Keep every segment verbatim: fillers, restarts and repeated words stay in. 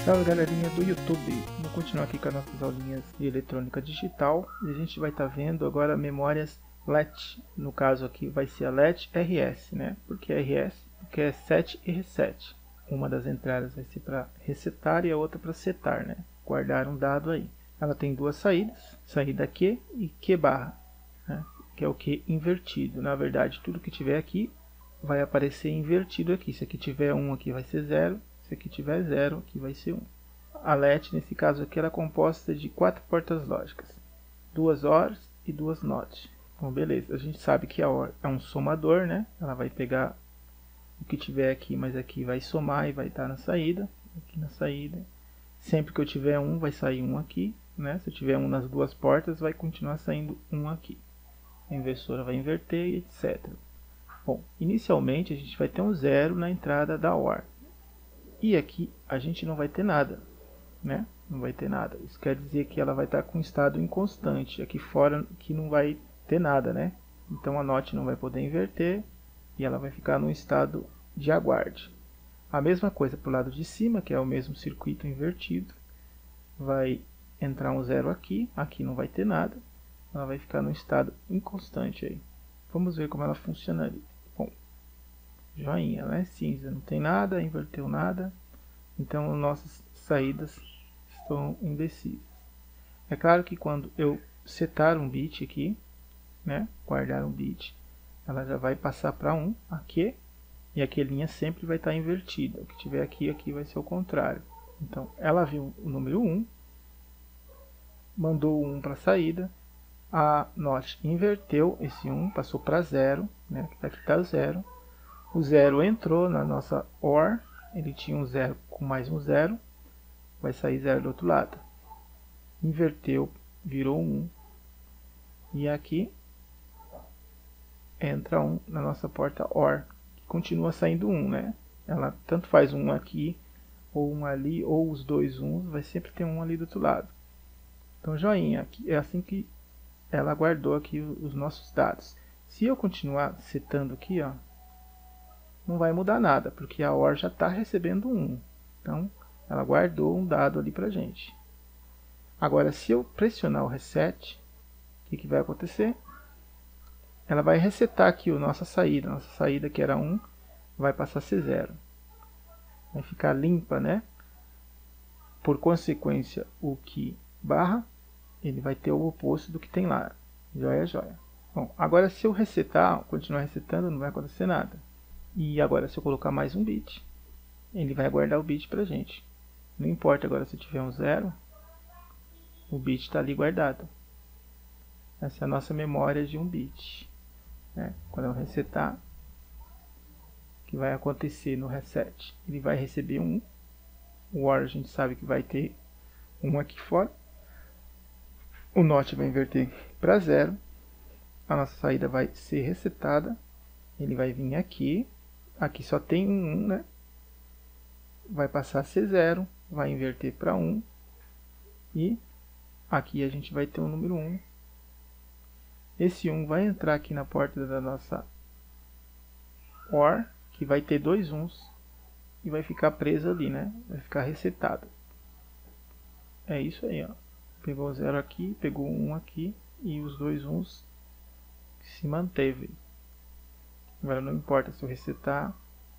Salve galerinha do YouTube, vamos continuar aqui com as nossas aulinhas de eletrônica digital e a gente vai estar tá vendo agora memórias L E T, no caso aqui vai ser a L E T R S, né? Por que R S? Porque é set e reset. Uma das entradas vai ser para resetar e a outra para setar, né? Guardar um dado aí. Ela tem duas saídas, saída Q e Q barra, né? Que é o Q invertido. Na verdade, tudo que tiver aqui vai aparecer invertido aqui. Se aqui tiver um, aqui vai ser zero. Se aqui tiver zero, aqui vai ser um. A L E T, nesse caso aqui, ela é composta de quatro portas lógicas. Duas O Rs e duas N O T. Bom, beleza. A gente sabe que a O R é um somador, né? Ela vai pegar o que tiver aqui, mas aqui vai somar e vai estar na saída. Aqui na saída. Sempre que eu tiver um, vai sair um aqui, né? Se eu tiver um nas duas portas, vai continuar saindo um aqui. A inversora vai inverter, etcétera. Bom, inicialmente a gente vai ter um zero na entrada da O R. E aqui a gente não vai ter nada, né? Não vai ter nada. Isso quer dizer que ela vai estar com estado inconstante. Aqui fora que não vai ter nada, né? Então a N O T não vai poder inverter e ela vai ficar no estado de aguarde. A mesma coisa para o lado de cima, que é o mesmo circuito invertido. Vai entrar um zero aqui, aqui não vai ter nada. Ela vai ficar no estado inconstante aí. Vamos ver como ela funcionaria. Bom, joinha, ela é cinza, não tem nada, inverteu nada. Então nossas saídas estão indecisas. É claro que quando eu setar um bit aqui, né, guardar um bit, ela já vai passar para um aqui. E aqui a linha sempre vai estar invertida. O que tiver aqui, aqui vai ser o contrário. Então ela viu o número um, mandou o um para a saída. A N O T inverteu esse um, passou para zero, né? Aqui está zero. O zero entrou na nossa O R, ele tinha um zero com mais um zero, vai sair zero do outro lado. Inverteu, virou um. E aqui entra um na nossa porta O R, que continua saindo um, né? Ela tanto faz um aqui, ou um ali, ou os dois uns, vai sempre ter um ali do outro lado. Então joinha, aqui é assim que ela guardou aqui os nossos dados. Se eu continuar setando aqui, ó, não vai mudar nada, porque a O R já está recebendo um. Então, ela guardou um dado ali para gente. Agora, se eu pressionar o reset, o que, que vai acontecer? Ela vai resetar aqui a nossa saída. Nossa saída, que era um, vai passar a ser zero. Vai ficar limpa, né? Por consequência, o que barra, ele vai ter o oposto do que tem lá. Joia, joia. Bom, agora se eu resetar, continuar resetando, não vai acontecer nada. E agora se eu colocar mais um bit, ele vai guardar o bit para a gente. Não importa agora se tiver um zero, o bit está ali guardado. Essa é a nossa memória de um bit. Né? Quando eu resetar, o que vai acontecer no reset? Ele vai receber um. O O R a gente sabe que vai ter um aqui fora. O N O T vai inverter para zero. A nossa saída vai ser resetada. Ele vai vir aqui. Aqui só tem um um, né? Vai passar a ser zero. Vai inverter para um. E aqui a gente vai ter o número um. Esse um vai entrar aqui na porta da nossa O R, que vai ter dois uns. E vai ficar preso ali, né? Vai ficar resetado. É isso aí, ó. Pegou o zero aqui, pegou um aqui e os dois uns se manteve. Agora não importa se eu resetar,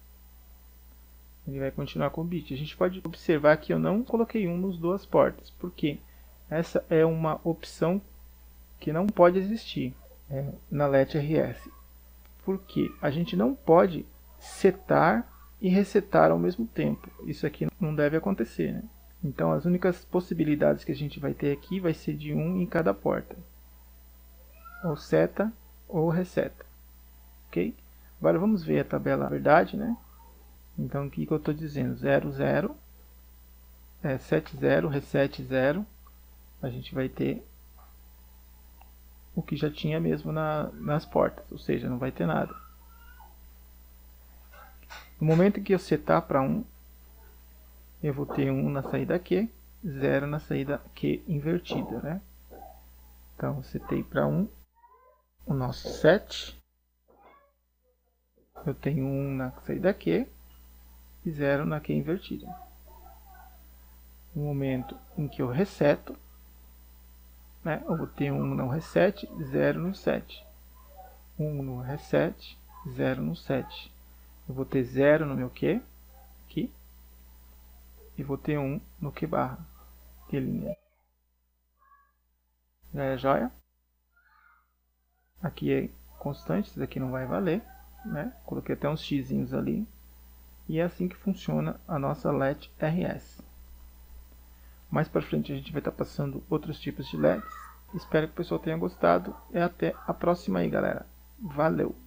ele vai continuar com o bit. A gente pode observar que eu não coloquei um nas duas portas, porque essa é uma opção que não pode existir é, na L E T R S. Porque a gente não pode setar e resetar ao mesmo tempo. Isso aqui não deve acontecer, né? Então as únicas possibilidades que a gente vai ter aqui vai ser de um em cada porta. Ou seta ou reseta. Ok? Agora vamos ver a tabela verdade, né? Então o que, que eu estou dizendo? zero, zero, é, set zero, reset zero. A gente vai ter o que já tinha mesmo na, nas portas. Ou seja, não vai ter nada. No momento que eu setar para um, eu vou ter um na saída Q, zero na saída Q invertida, né? Então, eu setei para um, o nosso set. Eu tenho um na saída Q e zero na Q invertida. no momento em que eu reseto, né, eu vou ter um no reset, zero no set. um no reset, zero no set. Eu vou ter zero no meu Q, aqui, e vou ter um no Q barra, que linha. Já é joia? Aqui é constante, isso daqui não vai valer, né? Coloquei até uns xizinhos ali. E é assim que funciona a nossa L E D R S. Mais para frente a gente vai estar passando outros tipos de L E Ds. Espero que o pessoal tenha gostado e até a próxima aí, galera. Valeu!